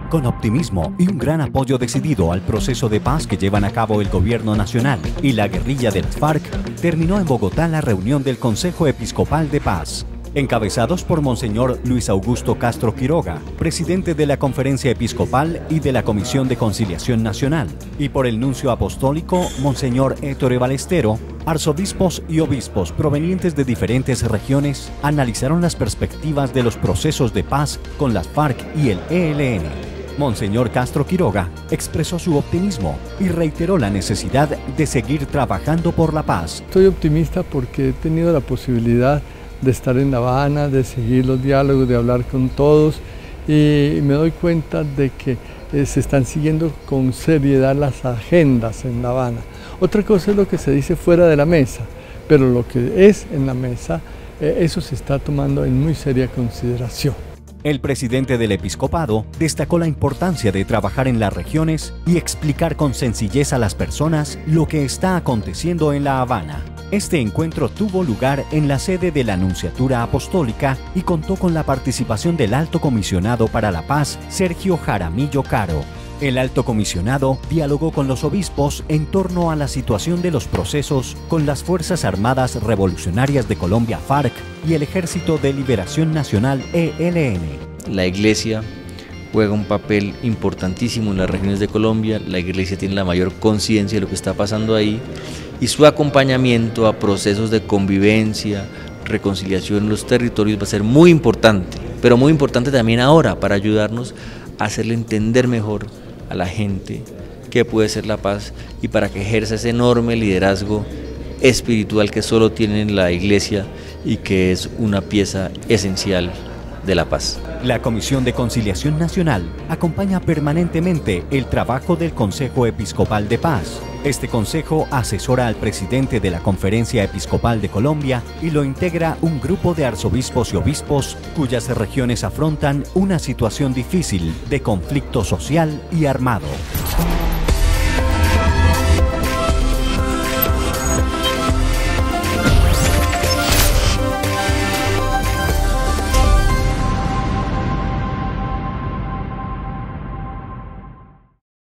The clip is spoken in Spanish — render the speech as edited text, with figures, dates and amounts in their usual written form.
Con optimismo y un gran apoyo decidido al proceso de paz que llevan a cabo el Gobierno Nacional y la guerrilla de las FARC, terminó en Bogotá la reunión del Consejo Episcopal de Paz, encabezados por Monseñor Luis Augusto Castro Quiroga, presidente de la Conferencia Episcopal y de la Comisión de Conciliación Nacional, y por el nuncio apostólico Monseñor Ettore Ballestero. Arzobispos y obispos provenientes de diferentes regiones analizaron las perspectivas de los procesos de paz con las FARC y el ELN. Monseñor Castro Quiroga expresó su optimismo y reiteró la necesidad de seguir trabajando por la paz. Estoy optimista porque he tenido la posibilidad de estar en La Habana, de seguir los diálogos, de hablar con todos, y me doy cuenta de que se están siguiendo con seriedad las agendas en La Habana. Otra cosa es lo que se dice fuera de la mesa, pero lo que es en la mesa, eso se está tomando en muy seria consideración. El presidente del episcopado destacó la importancia de trabajar en las regiones y explicar con sencillez a las personas lo que está aconteciendo en La Habana. Este encuentro tuvo lugar en la sede de la Nunciatura Apostólica y contó con la participación del Alto Comisionado para la Paz, Sergio Jaramillo Caro. El Alto Comisionado dialogó con los obispos en torno a la situación de los procesos con las Fuerzas Armadas Revolucionarias de Colombia, FARC, y el Ejército de Liberación Nacional, ELN. La Iglesia juega un papel importantísimo en las regiones de Colombia. La Iglesia tiene la mayor conciencia de lo que está pasando ahí, y su acompañamiento a procesos de convivencia, reconciliación en los territorios va a ser muy importante, pero muy importante también ahora para ayudarnos a hacerle entender mejor a la gente qué puede ser la paz y para que ejerza ese enorme liderazgo espiritual que solo tiene la Iglesia y que es una pieza esencial de la paz. La Comisión de Conciliación Nacional acompaña permanentemente el trabajo del Consejo Episcopal de Paz. Este consejo asesora al presidente de la Conferencia Episcopal de Colombia y lo integra un grupo de arzobispos y obispos cuyas regiones afrontan una situación difícil de conflicto social y armado.